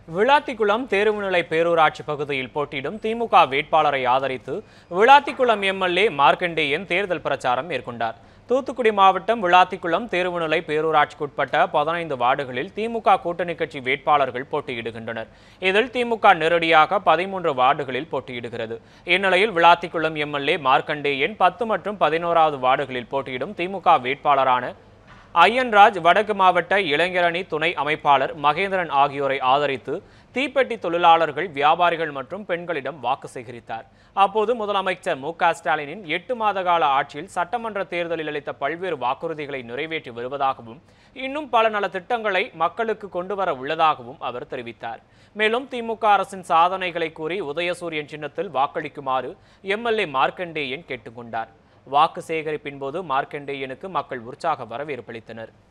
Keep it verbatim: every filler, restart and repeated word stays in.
விளாத்திக்குளம் தேர்வுநிலை பேரூராட்சி பகுதியில் போட்டியிடும் திமுக வேட்பாளரை ஆதரித்து விளாத்திக்குளம் எம்எல்ஏ மார்க்கண்டேயன் தேர்தல் பிரச்சாரம் மேற்கொண்டார். தூத்துக்குடி மாவட்டம் விளாத்திக்குளம் தேர்வுநிலை பேரூராட்சிக்குட்பட்ட பதினைந்து வார்டுகளில் திமுக கூட்டணி கட்சி வேட்பாளர்கள் போட்டியிடுகின்றனர். இதில் திமுக நேரடியாக பதிமூன்று வார்டுகளில் போட்டியிடுகிறது. இந்நிலையில் விளாத்திக்குளம் எம்எல்ஏ மார்க்கண்டேயன் பத்து மற்றும் பதினோராவது வார்டுகளில் போட்டியிடும் திமுக வேட்பாளரான ஐயன்ராஜ், வடக்கு மாவட்ட இளைஞரணி துணை அமைப்பாளர் மகேந்திரன் ஆகியோரை ஆதரித்து தீப்பெட்டி தொழிலாளர்கள், வியாபாரிகள் மற்றும் பெண்களிடம் வாக்கு சேகரித்தார். அப்போது முதலமைச்சர் மு க ஸ்டாலினின் எட்டு மாத கால ஆட்சியில் சட்டமன்ற தேர்தலில் அளித்த பல்வேறு வாக்குறுதிகளை நிறைவேற்றி வருவதாகவும் இன்னும் பல நல திட்டங்களை மக்களுக்கு கொண்டு வர உள்ளதாகவும் அவர் தெரிவித்தார். மேலும் திமுக அரசின் சாதனைகளை கூறி உதயசூரியன் சின்னத்தில் வாக்களிக்குமாறு எம்எல்ஏ மார்க்கண்டேயன் கேட்டுக்கொண்டார். வாக்கு சேகரிப்பின் போது மார்க்கண்டேயனுக்கு மக்கள் உற்சாக வரவேற்பளித்தனர்.